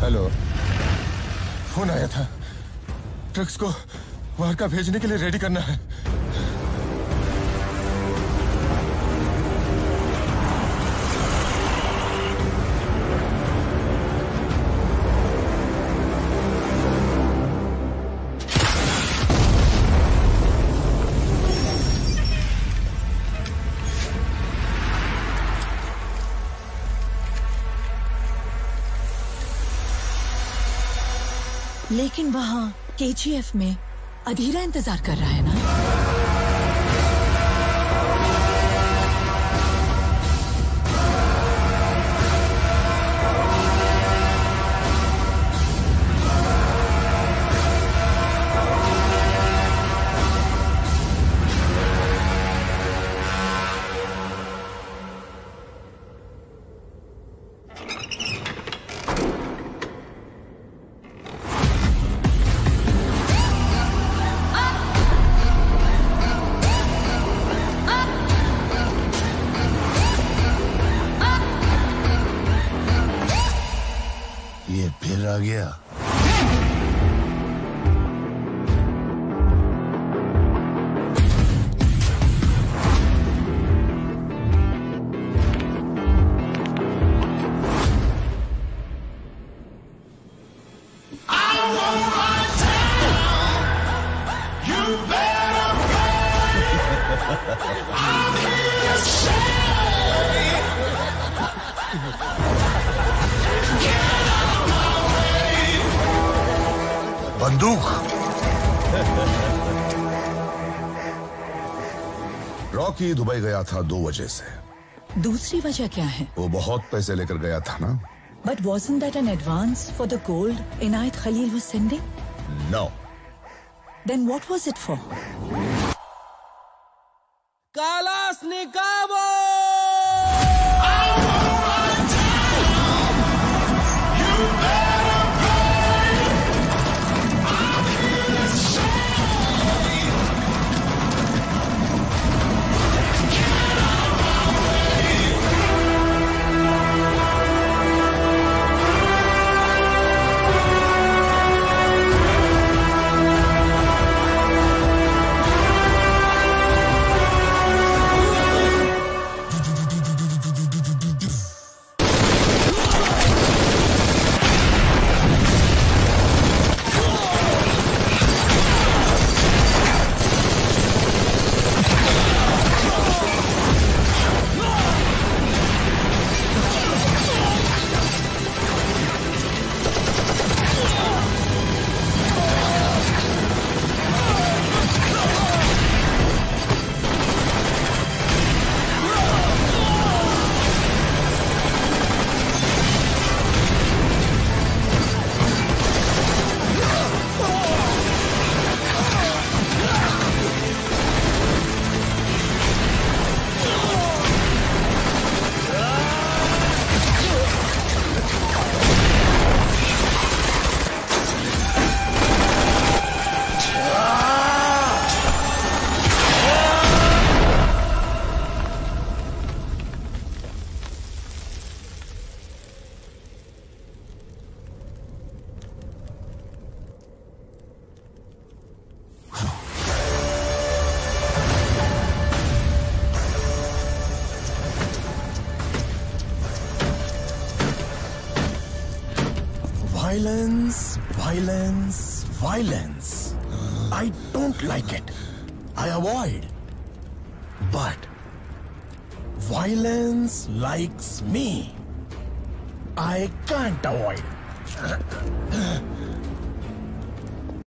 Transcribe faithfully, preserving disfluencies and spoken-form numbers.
Hello, phone आया था। Trucks को वारका भेजने के लिए रेडी करना है। लेकिन वहाँ केजीएफ में अधीरा इंतजार कर रहा है ना? आ गया। बंदूक। रॉकी दुबई गया था दो वजह से। दूसरी वजह क्या है? वो बहुत पैसे लेकर गया था ना। But wasn't that an advance for the gold Inayat Khalil was sending? No. Then what was it for? Kalashnikov! Violence, violence, violence. I don't like it. I avoid. But violence likes me. I can't avoid.